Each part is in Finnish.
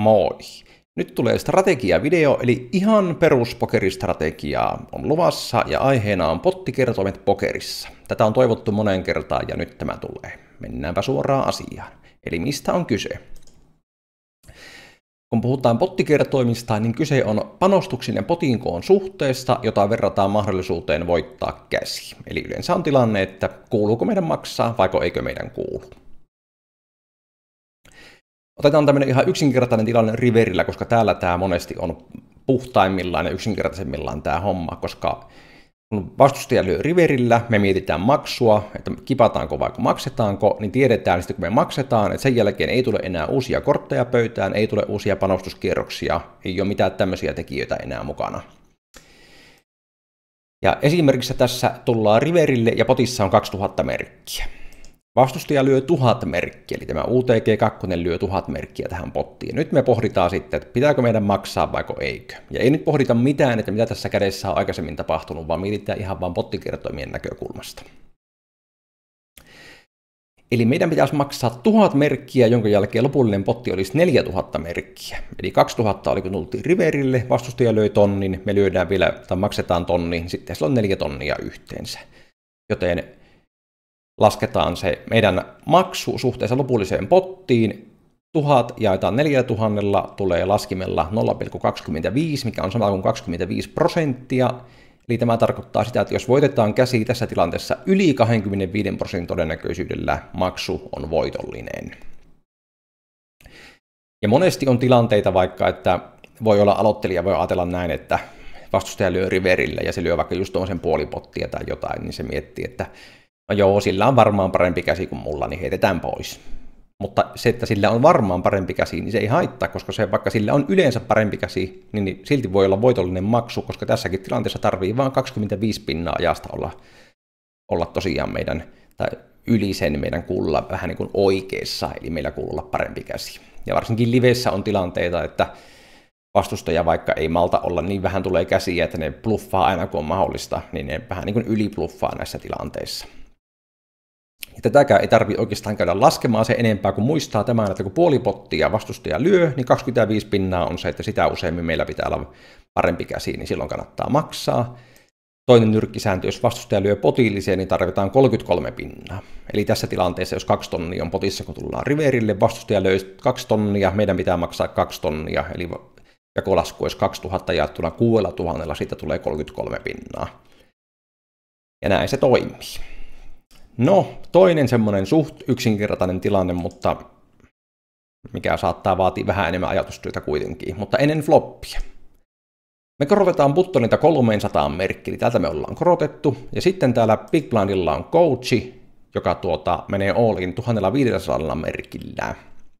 Moi! Nyt tulee strategiavideo, eli ihan peruspokeristrategiaa on luvassa ja aiheena on pottikertoimet pokerissa. Tätä on toivottu moneen kertaan ja nyt tämä tulee. Mennäänpä suoraan asiaan. Eli mistä on kyse? Kun puhutaan pottikertoimista, niin kyse on panostuksen ja potin koon suhteesta, jota verrataan mahdollisuuteen voittaa käsi. Eli yleensä on tilanne, että kuuluuko meidän maksaa vaiko eikö meidän kuulu. Otetaan tämmöinen ihan yksinkertainen tilanne riverillä, koska täällä tämä monesti on puhtaimmillaan ja yksinkertaisemmillaan tämä homma, koska kun vastustaja lyö riverillä, me mietitään maksua, että kipataanko vai maksetaanko, niin tiedetään sitten kun me maksetaan, että sen jälkeen ei tule enää uusia kortteja pöytään, ei tule uusia panostuskierroksia, ei ole mitään tämmöisiä tekijöitä enää mukana. Ja esimerkiksi tässä tullaan riverille ja potissa on 2000 merkkiä. Vastustaja lyö 1000 merkkiä, eli tämä UTG2 lyö 1000 merkkiä tähän pottiin. Nyt me pohditaan sitten, että pitääkö meidän maksaa vaiko eikö. Ja ei nyt pohdita mitään, että mitä tässä kädessä on aikaisemmin tapahtunut, vaan mietitään ihan vain pottikertoimien näkökulmasta. Eli meidän pitäisi maksaa 1000 merkkiä, jonka jälkeen lopullinen potti olisi 4000 merkkiä. Eli 2000 oli kun tultiin riverille, vastustaja löi tonnin, me lyödään vielä, tai maksetaan tonni, niin sitten sillä on 4 tonnia yhteensä. Joten lasketaan se meidän maksu suhteessa lopulliseen pottiin. 1000 jaetaan 4000 tulee laskimella 0,25, mikä on sama kuin 25%. Eli tämä tarkoittaa sitä, että jos voitetaan käsi tässä tilanteessa yli 25% todennäköisyydellä, maksu on voitollinen. Ja monesti on tilanteita vaikka, että voi olla aloittelija, voi ajatella näin, että vastustaja lyö riverille ja se lyö vaikka just tuommoisen puolipottia tai jotain, niin se miettii, että no joo, sillä on varmaan parempi käsi kuin mulla, niin heitetään pois. Mutta se, että sillä on varmaan parempi käsi, niin se ei haittaa, koska se, vaikka sillä on yleensä parempi käsi, niin silti voi olla voitollinen maksu, koska tässäkin tilanteessa tarvii vain 25% ajasta olla tosiaan meidän, tai yli sen meidän kuulla vähän niin kuin oikeassa, eli meillä kuuluu olla parempi käsi. Ja varsinkin livessä on tilanteita, että vastustaja vaikka ei malta olla, niin vähän tulee käsiä, että ne bluffaa aina kun on mahdollista, niin ne vähän niin kuin ylibluffaa näissä tilanteissa. Ja tätäkään ei tarvitse oikeastaan käydä laskemaan se enempää, kun muistaa tämän, että kun puolipottia vastustaja lyö, niin 25% on se, että sitä useammin meillä pitää olla parempi käsi, niin silloin kannattaa maksaa. Toinen nyrkkisääntö, jos vastustaja lyö potilliseen, niin tarvitaan 33%. Eli tässä tilanteessa, jos 2 tonnia on potissa, kun tullaan riverille, vastustaja löy 2 tonnia, meidän pitää maksaa 2 tonnia, eli jakolasku olisi 2000 jaettuna 6000, siitä tulee 33%. Ja näin se toimii. No, toinen semmoinen suht yksinkertainen tilanne, mutta mikä saattaa vaatia vähän enemmän ajatustyötä kuitenkin, mutta ennen floppia. Me korotetaan buttonita 300 merkkiä, eli täältä me ollaan korotettu, ja sitten täällä Big Blindilla on coachi, joka menee all in 1500 merkillä.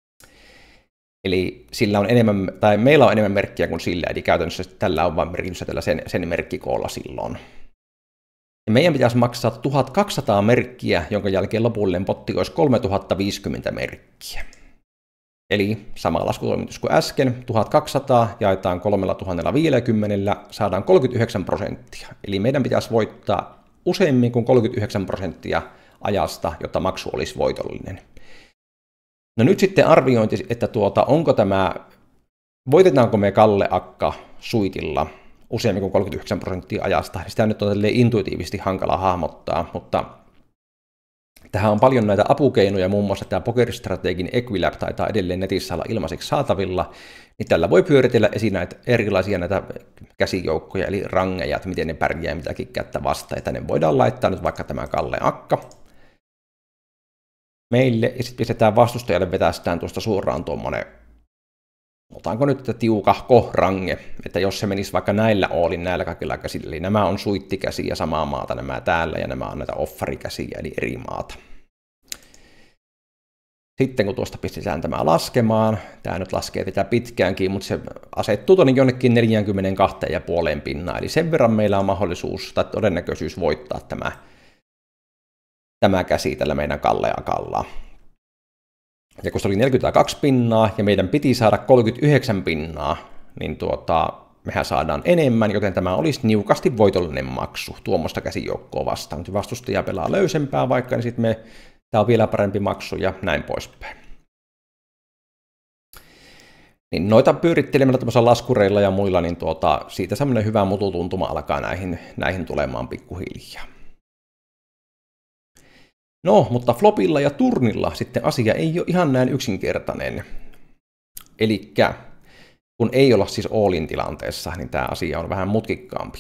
Eli sillä on enemmän, tai meillä on enemmän merkkiä kuin sillä, eli käytännössä tällä on vain merkitystä tällä sen merkkikoolla silloin. Ja meidän pitäisi maksaa 1200 merkkiä, jonka jälkeen lopullinen potti olisi 3050 merkkiä. Eli sama laskutoimitus kuin äsken, 1200 jaetaan 3050, saadaan 39%. Eli meidän pitäisi voittaa useammin kuin 39% ajasta, jotta maksu olisi voitollinen. No nyt sitten arviointi, että onko tämä, voitetaanko me Kalle Akka suitilla useammin kuin 39% ajasta. Sitä nyt on intuitiivisesti hankala hahmottaa, mutta tähän on paljon näitä apukeinoja, muun muassa tämä Pokeristrategin Equilab taitaa edelleen netissä olla ilmaiseksi saatavilla, niin tällä voi pyöritellä esiin näitä erilaisia näitä käsijoukkoja, eli rangeja, että miten ne pärjää mitäkin kättä vastaan, ja tänne voidaan laittaa nyt vaikka tämä Kalle Akka meille, ja sitten pistetään vastustajalle, vetästään tuosta suoraan tuommoinen, otanko nyt tiukahko range, että jos se menisi vaikka näillä allin, näillä kaikilla käsillä, eli nämä on suittikäsiä samaa maata, nämä täällä, ja nämä on näitä offarikäsiä, eli eri maata. Sitten kun tuosta pistetään tämä laskemaan, tämä nyt laskee tätä pitkäänkin, mutta se asettuu tuonne jonnekin 42,5%, eli sen verran meillä on mahdollisuus tai todennäköisyys voittaa tämä käsi tällä meidän Kalle Akalla. Ja kun se oli 42% ja meidän piti saada 39%, niin mehän saadaan enemmän, joten tämä olisi niukasti voitollinen maksu tuommoista käsijoukkoa vastaan. Nyt vastustaja pelaa löysempää vaikka, niin sitten tämä on vielä parempi maksu ja näin poispäin. Niin noita pyörittelemällä tämmöisillä laskureilla ja muilla, niin siitä semmoinen hyvä mututuntuma alkaa näihin tulemaan pikkuhiljaa. No, mutta flopilla ja turnilla sitten asia ei ole ihan näin yksinkertainen. Elikkä kun ei olla siis all-in tilanteessa, niin tämä asia on vähän mutkikkaampi.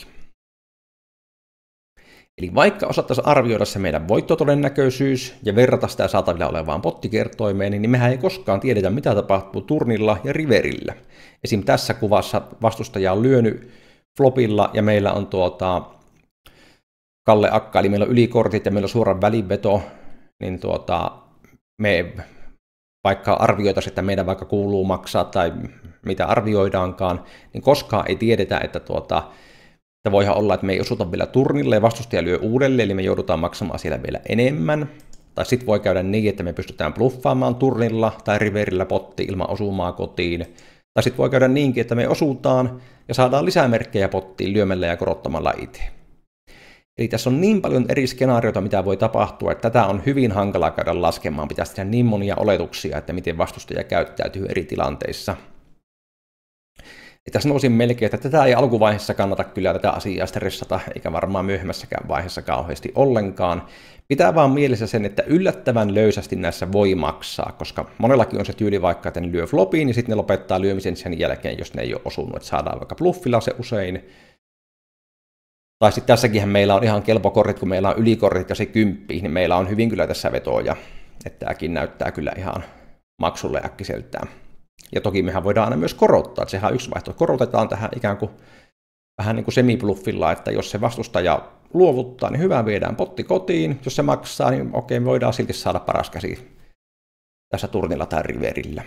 Eli vaikka osattaisiin arvioida se meidän voittotodennäköisyys ja verrata sitä saatavilla olevaan pottikertoimeen, niin mehän ei koskaan tiedetä, mitä tapahtuu turnilla ja riverillä. Esim. Tässä kuvassa vastustaja on lyönyt flopilla ja meillä on Kalle Akka, eli meillä on ylikortit ja meillä on suora väliveto, niin me vaikka arvioitaisiin, että meidän vaikka kuuluu maksaa tai mitä arvioidaankaan, niin koskaan ei tiedetä, että voihan olla, että me ei osuta vielä turnille ja vastustaja lyö uudelleen, eli me joudutaan maksamaan siellä vielä enemmän. Tai sitten voi käydä niin, että me pystytään bluffaamaan turnilla tai riverillä potti ilman osumaa kotiin. Tai sitten voi käydä niinkin, että me osutaan ja saadaan lisämerkkejä pottiin lyömällä ja korottamalla itse. Eli tässä on niin paljon eri skenaarioita, mitä voi tapahtua, että tätä on hyvin hankala käydä laskemaan. Pitäisi tehdä niin monia oletuksia, että miten vastustaja käyttäytyy eri tilanteissa. Että sanoisin melkein, että tätä ei alkuvaiheessa kannata kyllä tätä asiaa stressata, eikä varmaan myöhemmässäkään vaiheessa kauheasti ollenkaan. Pitää vaan mielessä sen, että yllättävän löysästi näissä voi maksaa, koska monellakin on se tyyli vaikka, että ne lyö flopiin, niin sitten ne lopettaa lyömisen sen jälkeen, jos ne ei ole osunut, että saadaan vaikka bluffilla se usein. Tai sitten tässäkin meillä on ihan kelpokortit, kun meillä on ylikortit ja se 10, niin meillä on hyvin kyllä tässä vetoja, että tämäkin näyttää kyllä ihan maksulle äkkiseltään. Ja toki mehän voidaan aina myös korottaa, että sehän on yksi vaihtoehto. Korotetaan tähän ikään kuin vähän niin kuin semibluffilla, että jos se vastustaja luovuttaa, niin hyvä, viedään potti kotiin. Jos se maksaa, niin okei, me voidaan silti saada paras käsi tässä turnilla tai riverillä.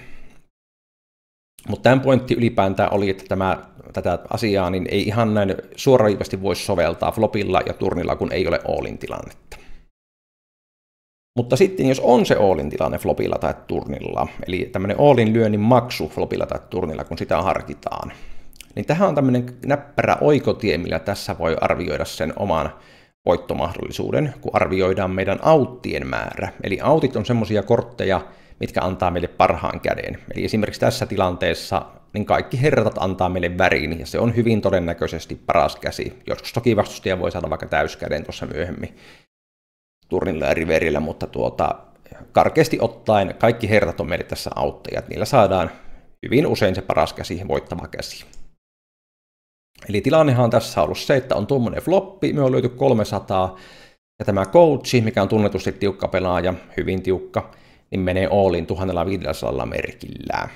Mutta tämän pointti ylipäätään oli, että tätä asiaa niin ei ihan näin suoraviivaisesti voi soveltaa flopilla ja turnilla, kun ei ole all-in tilannetta. Mutta sitten jos on se all-in tilanne flopilla tai turnilla, eli tämmöinen all-in lyönnin maksu flopilla tai turnilla, kun sitä harkitaan, niin tähän on tämmöinen näppärä oikotie, millä tässä voi arvioida sen oman voittomahdollisuuden, kun arvioidaan meidän auttien määrä. Eli autit on semmoisia kortteja, mitkä antaa meille parhaan käden. Eli esimerkiksi tässä tilanteessa niin kaikki herrat antaa meille värin, ja se on hyvin todennäköisesti paras käsi. Joskus toki vastustaja voi saada vaikka täyskäden tuossa myöhemmin turnilla ja riverillä, mutta karkeasti ottaen kaikki herrat on meille tässä auttajia. Niillä saadaan hyvin usein se paras käsi, voittava käsi. Eli tilannehan on tässä ollut se, että on tuommoinen floppi, me on löyty 300, ja tämä coachi, mikä on tunnetusti tiukka pelaaja, hyvin tiukka, niin menee all-in 1500 merkillään.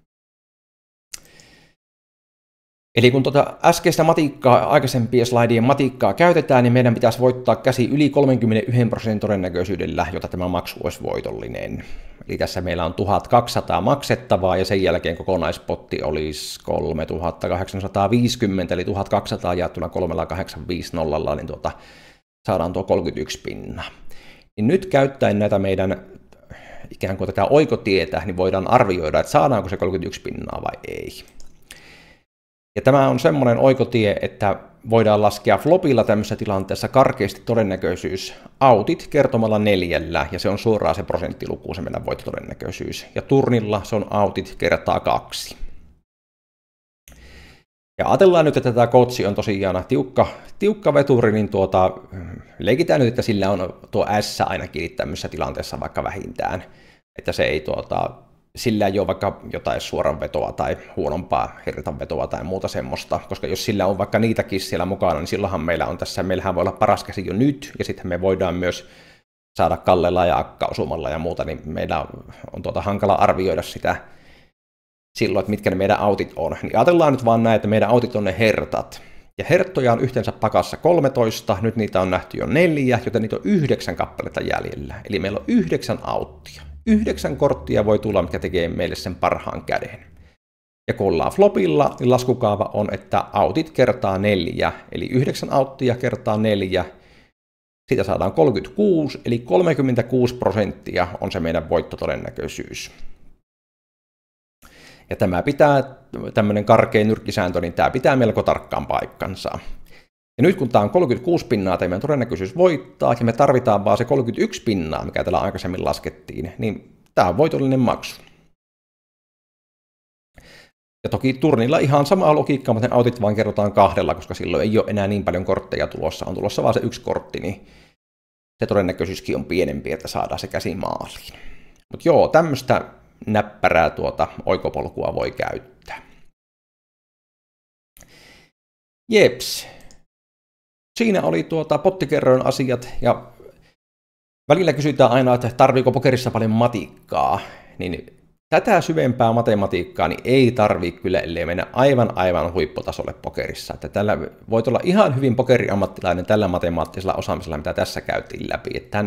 Eli kun äskeistä aikaisempien slaidien matikkaa käytetään, niin meidän pitäisi voittaa käsi yli 31% todennäköisyydellä, jotta tämä maksu olisi voitollinen. Eli tässä meillä on 1200 maksettavaa ja sen jälkeen kokonaispotti olisi 3850, eli 1200 jaettuna 3850, niin saadaan tuo 31 pinnaa. Niin nyt käyttäen näitä meidän ikään kuin tätä oikotietä, niin voidaan arvioida, että saadaanko se 31 pinnaa vai ei. Ja tämä on semmoinen oikotie, että voidaan laskea flopilla tämmöisessä tilanteessa karkeasti todennäköisyys autit kertomalla 4, ja se on suoraan se prosenttiluku, se meidän voittotodennäköisyys. Ja turnilla se on autit kertaa 2. Ja ajatellaan nyt, että tämä coachi on tosiaan tiukka veturi, niin leikitään nyt, että sillä on tuo S ainakin tämmöisessä tilanteessa vaikka vähintään, että se ei sillä ei ole vaikka jotain suoran vetoa tai huonompaa hirtan vetoa tai muuta semmoista, koska jos sillä on vaikka niitäkin siellä mukana, niin silloinhan meillähän voi olla paras käsi jo nyt, ja sitten me voidaan myös saada Kallella ja Akka osumalla ja muuta, niin meillä on hankala arvioida sitä silloin, että mitkä ne meidän autit on. Niin ajatellaan nyt vaan näin, että meidän autit on ne hertat. Ja herttoja on yhteensä pakassa 13, nyt niitä on nähty jo 4, joten niitä on 9 kappaletta jäljellä. Eli meillä on 9 auttia. 9 korttia voi tulla, mikä tekee meille sen parhaan käden. Ja kun ollaan flopilla, niin laskukaava on, että autit kertaa 4, eli 9 auttia kertaa 4, siitä saadaan 36, eli 36% on se meidän voittotodennäköisyys. Ja tämmöinen karkea nyrkkisääntö, niin tämä pitää melko tarkkaan paikkansa. Ja nyt kun tämä on 36 pinnaa, tai meidän todennäköisyys voittaa, ja me tarvitaan vaan se 31 pinnaa, mikä täällä aikaisemmin laskettiin, niin tämä on voitollinen maksu. Ja toki turnilla ihan sama logiikka, mutta ne autit vaan kerrotaan 2, koska silloin ei ole enää niin paljon kortteja tulossa. On tulossa vaan se 1 kortti, niin se todennäköisyyskin on pienempi, että saadaan se käsi maaliin. Mutta joo, tämmöistä näppärää oikopolkua voi käyttää. Jeps. Siinä oli pottikerroin asiat, ja välillä kysytään aina, että tarviiko pokerissa paljon matikkaa, niin tätä syvempää matematiikkaa niin ei tarvitse kyllä, ellei mennä aivan huipputasolle pokerissa. Että tällä voit olla ihan hyvin pokeriammattilainen tällä matemaattisella osaamisella, mitä tässä käytiin läpi. Että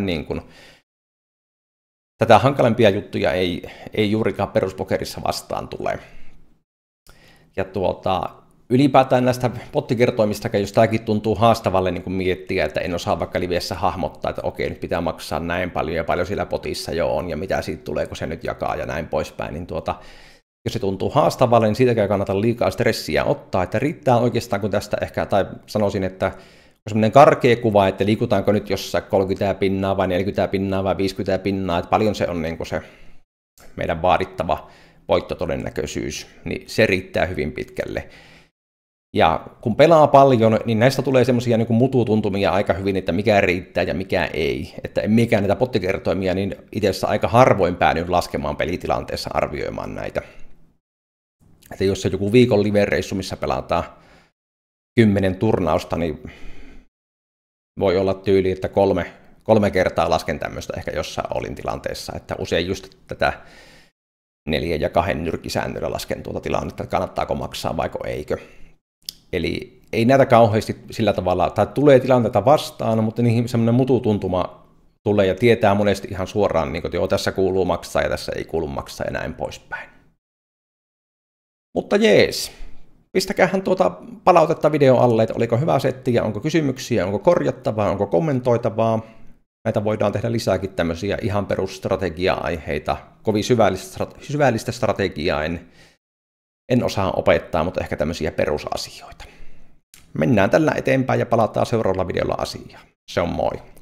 tätä hankalempia juttuja ei juurikaan peruspokerissa vastaan tule. Ja ylipäätään näistä pottikertoimistakin, jos tämäkin tuntuu haastavalle niin miettiä, että en osaa vaikka livessä hahmottaa, että okei, nyt pitää maksaa näin paljon ja paljon siellä potissa jo on ja mitä siitä tulee, kun se nyt jakaa ja näin poispäin, niin jos se tuntuu haastavalle, niin siitäkään kannata liikaa stressiä ottaa, että riittää oikeastaan, kun tästä ehkä, tai sanoisin, että on semmoinen karkea kuva, että liikutaanko nyt jossain 30 pinnaa vai 40 pinnaa vai 50 pinnaa, että paljon se on niin kuin se meidän vaadittava voittotodennäköisyys, niin se riittää hyvin pitkälle. Ja kun pelaa paljon, niin näistä tulee semmoisia niin kuin mututuntumia aika hyvin, että mikä riittää ja mikä ei. Että en mikään näitä pottikertoimia, niin itse asiassa aika harvoin päädy laskemaan pelitilanteessa arvioimaan näitä. Että jos se joku viikon live-reissu, missä pelataan 10 turnausta, niin voi olla tyyli, että kolme kertaa lasken tämmöistä ehkä jossain olin tilanteessa. Että usein just tätä 4 ja 2 nyrkkisäännöllä lasken tilannetta, että kannattaako maksaa vaiko eikö. Eli ei näitä kauheasti sillä tavalla, tai tulee tilanteita vastaan, mutta niihin semmoinen mututuntuma tulee ja tietää monesti ihan suoraan, niin kuin, että joo, tässä kuuluu maksaa ja tässä ei kuulu maksaa ja näin poispäin. Mutta jees, pistäkäähän palautetta video alle, että oliko hyvä setti ja onko kysymyksiä, onko korjattavaa, onko kommentoitavaa. Näitä voidaan tehdä lisääkin tämmöisiä ihan perusstrategia-aiheita, kovin syvällistä strategiaa en osaa opettaa, mutta ehkä tämmöisiä perusasioita. Mennään tällä eteenpäin ja palataan seuraavalla videolla asiaan. Se on moi!